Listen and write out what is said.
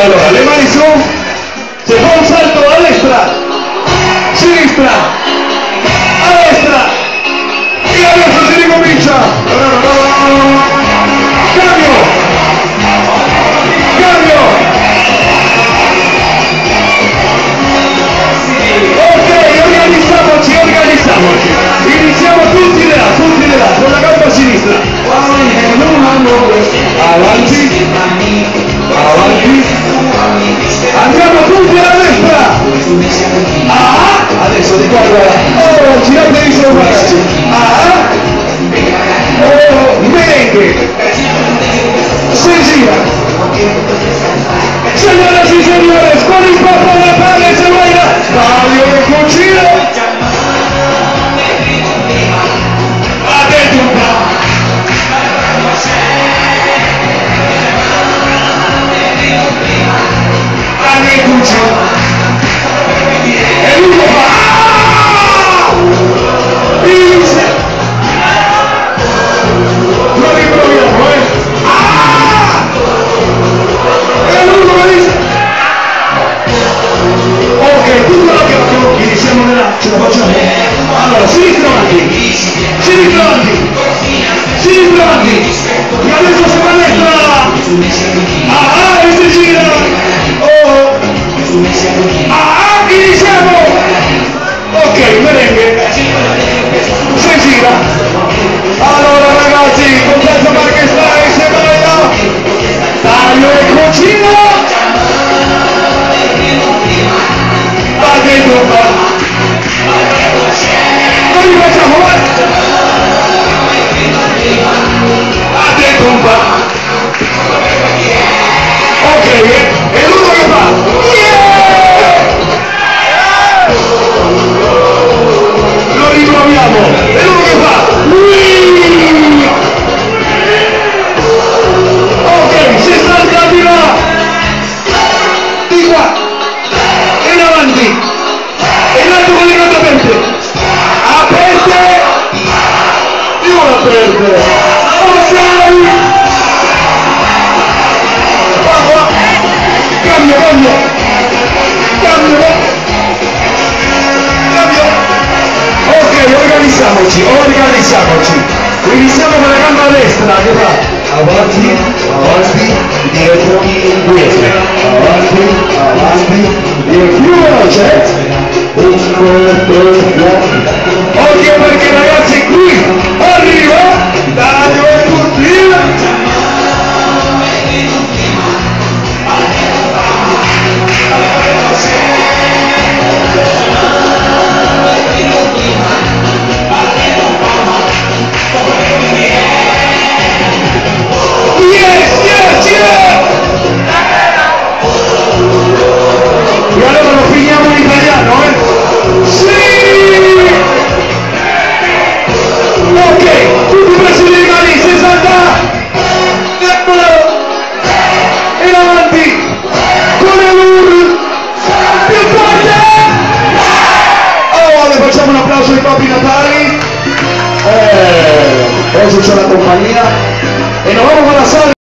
Allora, le mani su, se fa un salto a destra, sinistra, a destra, e adesso si ricomincia. Cambio, cambio. Ok, organizziamoci. Iniziamo tutti di là, con la gamba sinistra. Avanti, avanti. Andiamo tutti alla destra. Adesso di qua, oh, girate di sopra. Oh, merengue. Si gira. Señoras y señores, con il Papa Natale se baila Fabio de Cucino. E lui lo fa. Lo riproviamo, e lui lo dice. Ok, tutto l'occhio, iniziamo nella, ce la facciamo. Allora, sinistra avanti, e adesso si va a destra. E si gira. Oh, iniziamo. Ok, merengue, si gira. Allora ragazzi, con Terzo Marche stai, se baila Fabio de Cucino. Non li facciamo, vai! Ok, è l'uno che fa! Lo riproviamo! È l'uno che fa! Ok, si salta di là! Di qua! In avanti! E l'altro con le gambe aperte! Io la perde! Ok! Cambio! Ok, organizziamoci! Iniziamo con la gamba destra, che fa? Avanti, dietro, avanti, dietro, più veloce! Ok, perché ragazzi qui arriva Dario e Curtina. Yes! E allora lo finiamo in italiano, Sì! Ok, tutti presi le mani, 60! E avanti! Con l'UR! Più forte! Oh, le facciamo un applauso ai Papi Natali! Oggi c'è la compagnia! E non vamos a la sala!